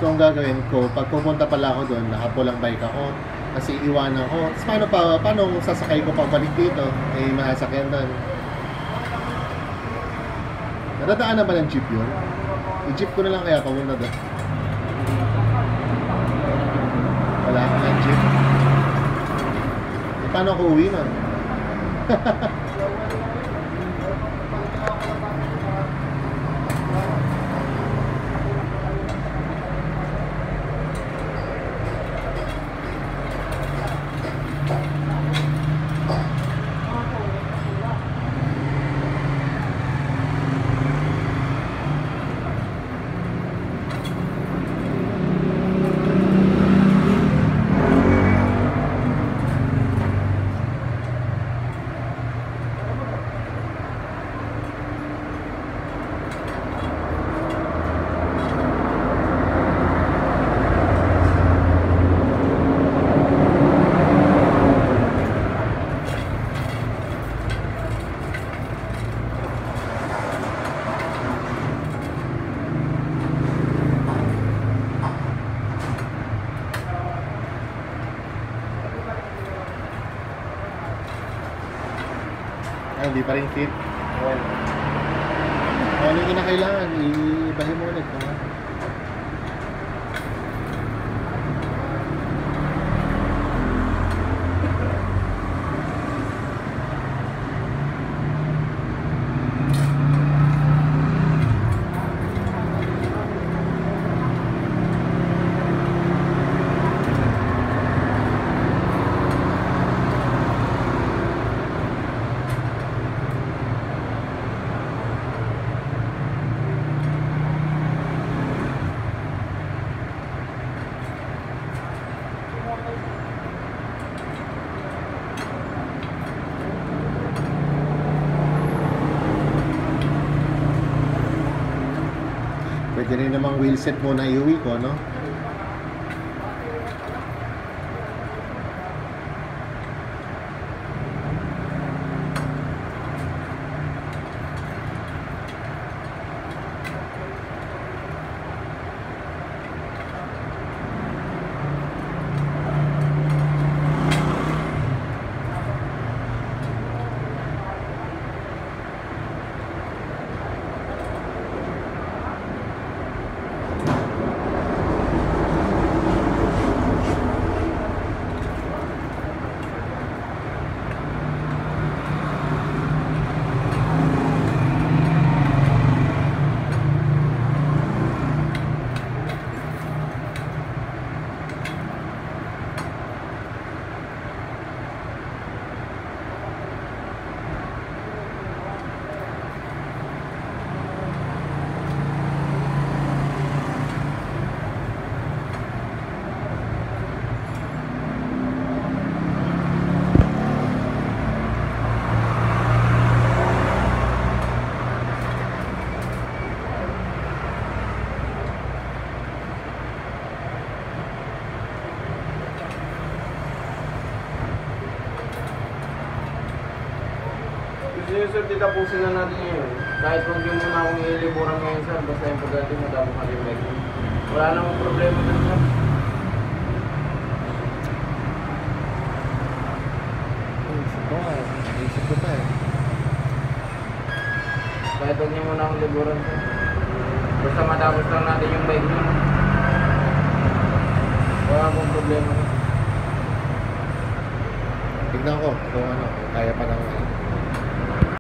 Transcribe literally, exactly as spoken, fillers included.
So ang gagawin ko, pag pupunta pala ako doon, nakapulang bike ako, kasi iwanan ko. Tapos paano pa, paano kung sasakay ko pabalik dito? Eh, mahasakyan doon. Nadadaan na ba ng jeep yun? I-jeep ko na lang kaya pamunta doon. Wala ka ng jeep. E, paano ako uwi nun? Hindi pa rin fit. Well, ano yung kinakailangan? Ibahin mo ulit. Tama? Pwede rin namang wheelset muna iuwi ko, no? Sir, titapusin na natin ngayon. Kahit kung di mo na akong iliburan ngayon, sir, basta yung pagdating mo, tapos malimay ko. Wala namang problema na, sir. Isip ko nga. Isip ko pa eh. Kahit huwag niyo muna akong liburan, sir. Basta matapos lang natin yung bike niyo. Wala akong problema na. Tignan ko kung ano, kung kaya pa ng